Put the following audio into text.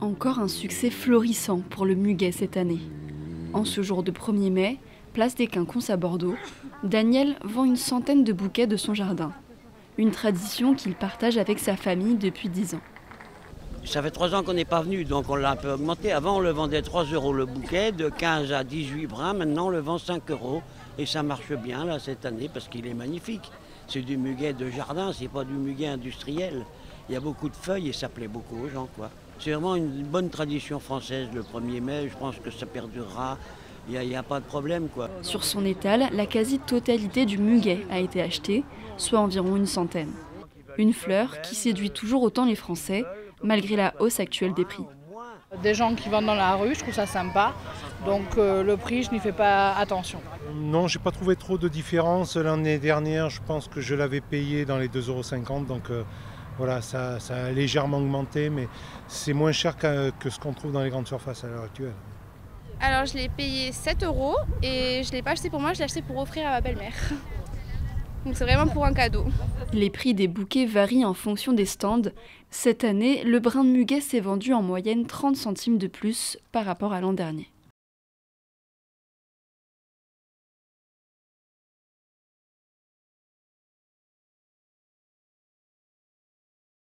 Encore un succès florissant pour le muguet cette année. En ce jour de 1er mai, place des Quinconces à Bordeaux, Daniel vend une centaine de bouquets de son jardin. Une tradition qu'il partage avec sa famille depuis 10 ans. Ça fait 3 ans qu'on n'est pas venu, donc on l'a un peu augmenté. Avant, on le vendait 3 € le bouquet, de 15 à 18 brins. Maintenant, on le vend 5 €. Et ça marche bien là cette année parce qu'il est magnifique. C'est du muguet de jardin, c'est pas du muguet industriel. Il y a beaucoup de feuilles et ça plaît beaucoup aux gens, quoi. C'est vraiment une bonne tradition française le 1er mai. Je pense que ça perdurera. Il n'y a pas de problème, quoi. Sur son étal, la quasi-totalité du muguet a été achetée, soit environ une centaine. Une fleur qui séduit toujours autant les Français, malgré la hausse actuelle des prix. Des gens qui vendent dans la rue, je trouve ça sympa. Donc le prix, je n'y fais pas attention. Non, j'ai pas trouvé trop de différence. L'année dernière, je pense que je l'avais payé dans les 2,50 €. Donc voilà, ça a légèrement augmenté, mais c'est moins cher que ce qu'on trouve dans les grandes surfaces à l'heure actuelle. Alors je l'ai payé 7 € et je ne l'ai pas acheté pour moi, je l'ai acheté pour offrir à ma belle-mère. Donc c'est vraiment pour un cadeau. Les prix des bouquets varient en fonction des stands. Cette année, le brin de muguet s'est vendu en moyenne 30 centimes de plus par rapport à l'an dernier.